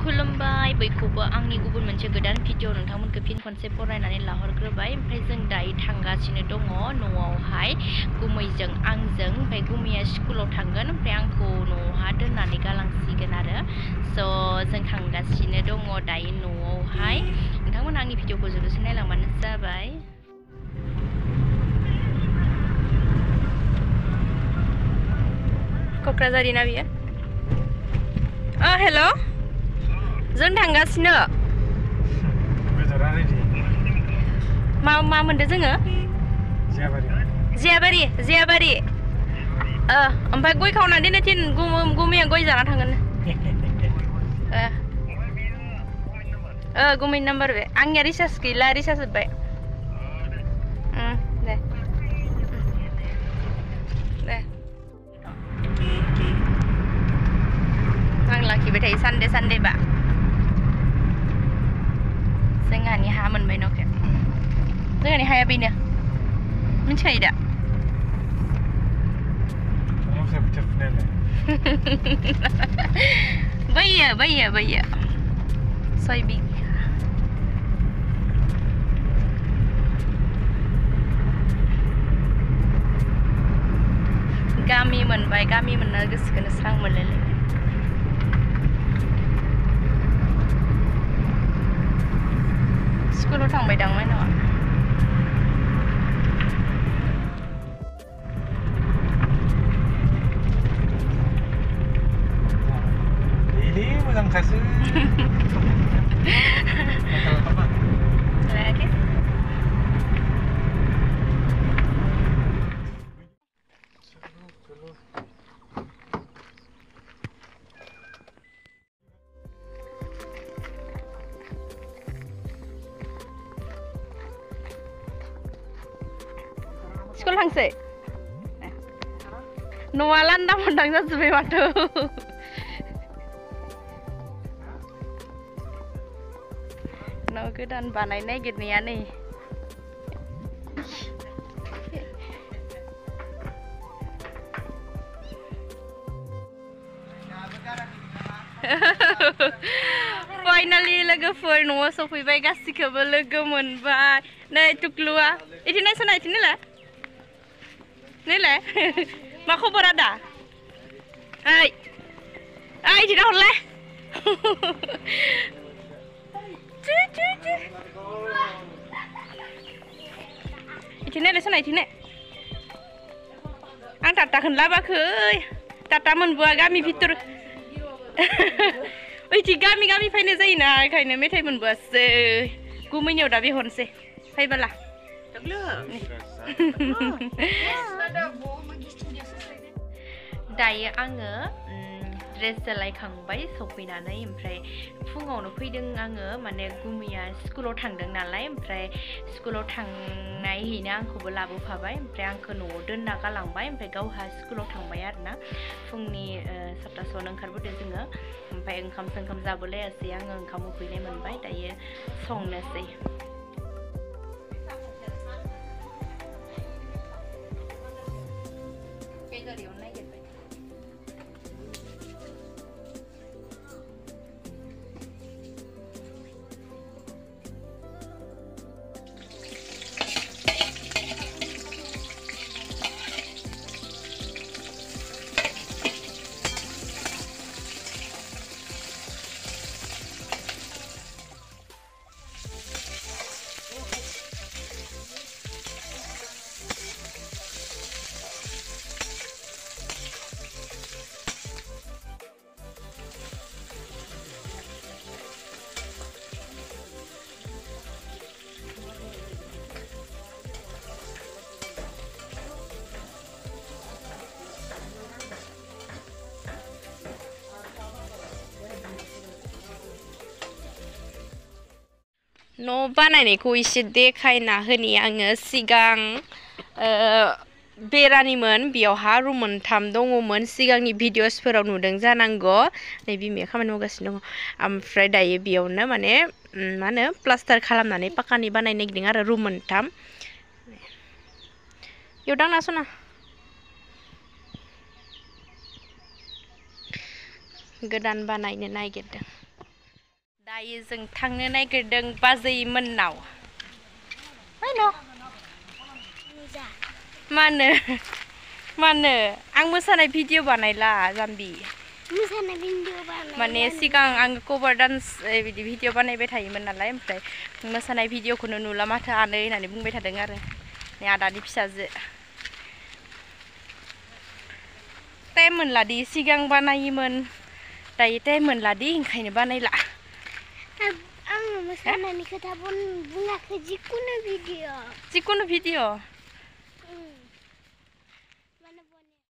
खुलुमबाय बयखौबो आंनि गुबुन मोनसे गोदान भिडिअ नोंथांमोनखौ फिन खनसे बरायनानै लाहरग्रोबाय। ओमफ्राय जों दायो थांगासिनो दङ न'आवहाय गुमैजों आंजों। ओमफ्राय गुमैया स्कुलाव थांगोन, ओमफ्राय आंखौ न'आवहा दोननानै गालांसिगोन आरो। जों थांगासिनो दङ दायो न'आवहाय। नोंथांमोना आंनि भिडिअखौ जोबजासिम नायलांबानो जाबाय। क'क्राझारि ना बियो? हेल', जों थांगासिनो। मा मोनदों जोङो? जियाबारि। ओमफ्राय गय खावना दोननो थिन गुमैया गय जाना थांगोन। गुमैनि नाम्बार बे। आंनिया रिसार्ज गैला, रिसार्ज जोब्बाय। दे आं लाखिबाय थायो सानडे बा। जोंहानि हा मोनबाय न'खे। जोंहानि हाया बेनो, मिथिखायो दा? बैयो 6 बिघा। गामि मोनबाय, गामि मोनना गोसोखौनो स्रां मोनलायलाय। स्कुलाव थांबाय दां माइनावा। मोजांखासो। स्कुल थांसै? न'आ लांदां मोनदां जाजोब्बाय माथो। न' गोदान बानायनो नागिरनाया नै। फाइनालि लोगोफोर न'आव सफैबाय, गासिखौबो लोगो मोनबाय। नै टुक्लुआ इदि नायसना इदि नायलाय मा खबर आदा? इदि नाहरलाय। इदि नायलाय सना इदि नाय। आं टाटाखौनो लाबोआखै। टाटा मोनबोआ गामि भितर। ओइदि गामि फैनाय जायोना, ओंखायनो मेथाइ मोनबोआसै। गुमैनियाव दा बिहरनोसै फैबोला। दायो आङो ड्रेस सोलायखांबाय सफैनानै। ओमफ्राय फुङावनो फैदों आङो, माने गुमैया स्कुलाव थांदों नालाय। ओमफ्राय स्कुलाव थांनायहैनो आंखौबो लाबोफाबाय। ओमफ्राय आंखौ न'आव दोनना गालांबाय। ओमफ्राय गावहा स्कुलाव थांबाय आरोना। फुंनि 7टासोआवनो ओंखारबोदो जोङो। ओमफ्राय ओंखाम जाबोलायासै आङो, ओंखाम उखैनाय मोनबाय। दायो संनोसै। न' बानायनायखौ एसे देखायना होनि आङो। सिगां बेरानिमोन, बेयावहा रुम 3 दङमोन। सिगांनि भिडिअसफोराव नुदों जानांगौ। नै बिमाया खामानि मावगासिनो दङ। ओमफ्राय दायो बेयावनो माने मा होनो प्लास्टार खालामनानै पाकानि बानायनो नागिरदों आरो रुम 3। बेयाव दांना सना। गोदान बानायनो नागिरदों। दायो जों थांनो नागिरदों बाजैमोननाव न' मानो आं मोसानाय भिडिअ बानायला जाम्बि माने सिगां आं कभार डान्स बिदि भिडिअ बानायबाय थायोमोन नालाय ओमफ्राय मोसानाय भिडिअखौनो नुला माथो आनै होननानै बुंबाय थादों आरो नै आदानि फिसाजो टाइम मोनलादि सिगां बानायोमोन दायो टाइम मोनलादि ओंखायनो बानायला आं मोसानायनि खोथा बुङाखै जिकुनु भिडिअ